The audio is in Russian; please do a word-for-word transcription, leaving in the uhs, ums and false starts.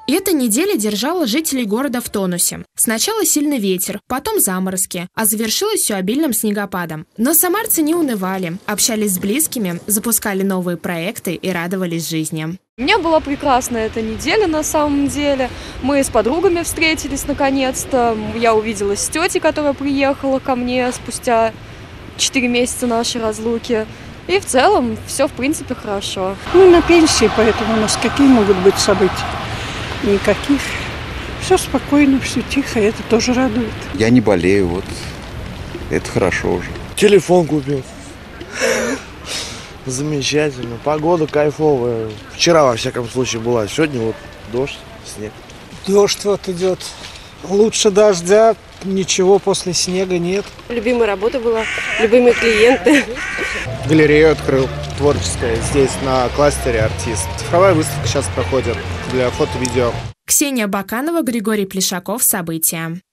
И эта неделя держала жителей города в тонусе. Сначала сильный ветер, потом заморозки, а завершилось все обильным снегопадом. Но самарцы не унывали, общались с близкими, запускали новые проекты и радовались жизни. У меня была прекрасная эта неделя на самом деле. Мы с подругами встретились наконец-то. Я увиделась с тетей, которая приехала ко мне спустя четыре месяца нашей разлуки. И в целом все в принципе хорошо. Мы на пенсии, поэтому у нас какие могут быть события? Никаких. Все спокойно, все тихо, это тоже радует. Я не болею, вот. Это хорошо уже. Телефон купил. Замечательно. Погода кайфовая. Вчера, во всяком случае, была. Сегодня вот дождь, снег. Дождь вот идет. Лучше дождя, ничего после снега нет. Любимая работа была, любимые клиенты. Галерею открыл, творческая, здесь на кластере «Артист». Цифровая выставка сейчас проходит для фото-видео. Ксения Баканова, Григорий Плешаков. События.